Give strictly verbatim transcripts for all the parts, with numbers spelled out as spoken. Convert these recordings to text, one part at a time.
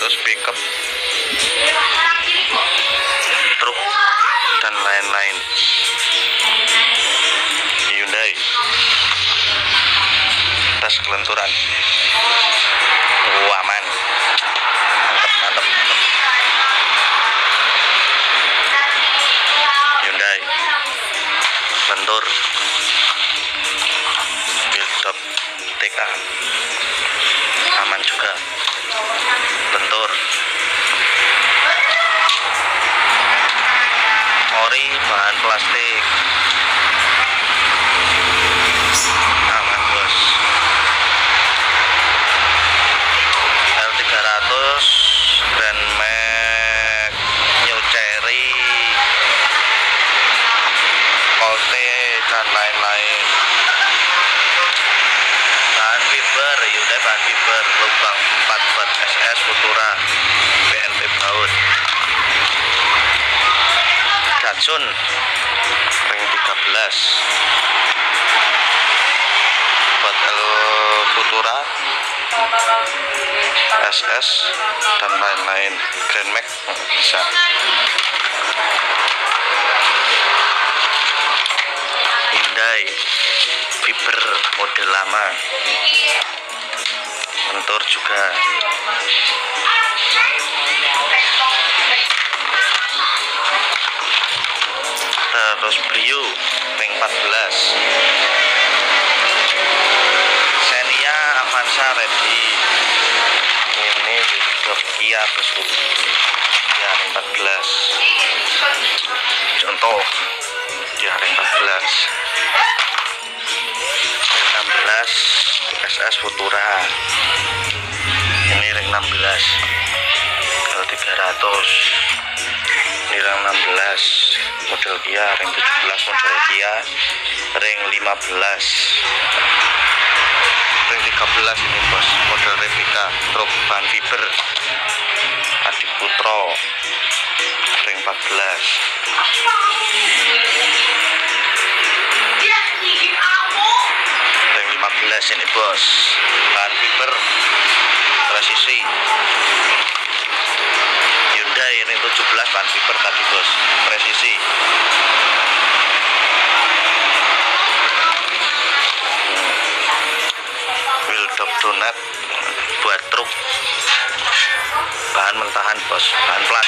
terus pickup, truk dan lain-lain. Hyundai tes kelenturan. Oh, aman. Mantap, mantap. Hyundai lentur. Build-up T K aman juga, lentur. Ori bahan plastik, aman bos. L tiga ratus Grand Max New Cherry Colte dan lain-lain. Bahan fiber, Hyundai bahan fiber, lubang empat buat S S Futura, P N P baut. Datsun ring tiga belas buat L Futura, S S dan lain-lain. Grand Max bisa. Hyundai fiber model lama, lentur juga. Terus Brio ring empat belas, Xenia Avanza ready. Ini untuk Kia bosku, Kia ring empat belas. Contoh Kia ring empat belas, ring enam belas S S Futura. Ini ring enam belas L tiga ratus. Ini ring enam belas model Kia, ring tujuh belas model Kia, ring lima belas, ring tiga belas ini bos, model replika, truk bahan fiber, Adiputro, ring empat belas. Ring lima belas ini bos, bahan fiber, presisi. Hyundai ring tujuh belas bahan fiber tadi bos, presisi. Build-up donat buat truk, bahan mentahan bos, bahan plat.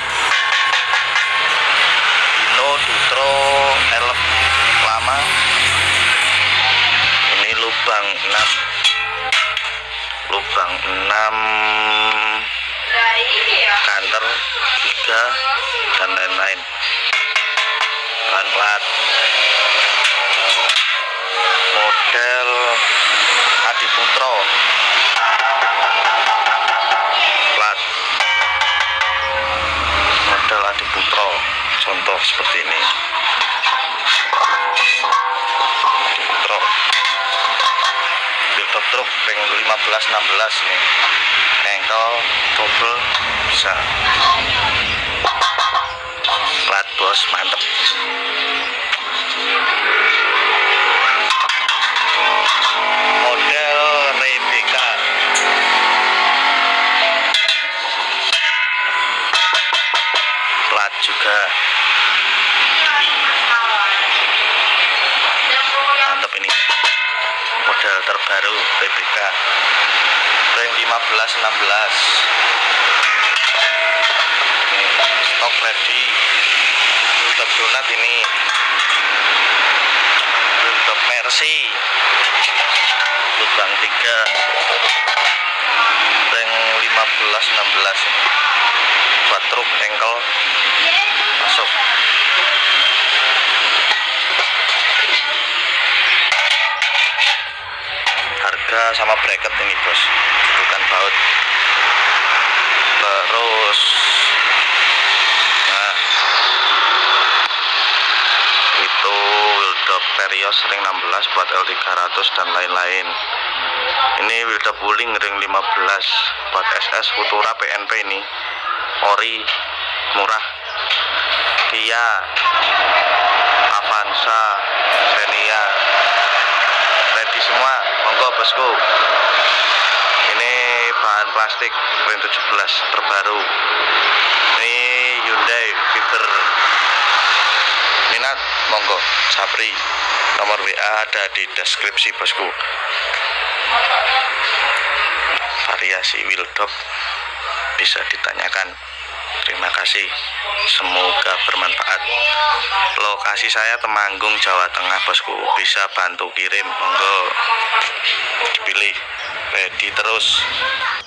Dino Dutro elf lama. Ini lubang enam, lubang enam, kanter tiga dan lain-lain. Bahan plat model Adiputro, plat model Adiputro, contoh seperti ini. Adiputro build-up truk ring lima belas enam belas nih, engkel double bisa. Plat bos, mantep. Model Rebecca, plat juga, mantep ini. Model terbaru Rebecca, ring lima belas enam belas. Stok ready. Build-up donat ini, build-up Mercy, lubang tiga, ring lima belas enam belas buat truk, engkel masuk. Harga sama bracket ini bos, bukan baut. Terus nah itu build-up Terios ring enam belas buat L tiga ratus dan lain-lain. Ini build-up Wuling ring lima belas buat S S Futura P N P. Ini ori murah. Kia, Avanza, Xenia ready semua, monggo bosku. Ini bahan plastik ring tujuh belas terbaru. Ini Hyundai Viper. Minat monggo Sapri, nomor W A ada di deskripsi bosku. Variasi wheeldop bisa ditanyakan. Terima kasih, semoga bermanfaat. Lokasi saya Temanggung, Jawa Tengah bosku, bisa bantu kirim, monggo dipilih, ready terus.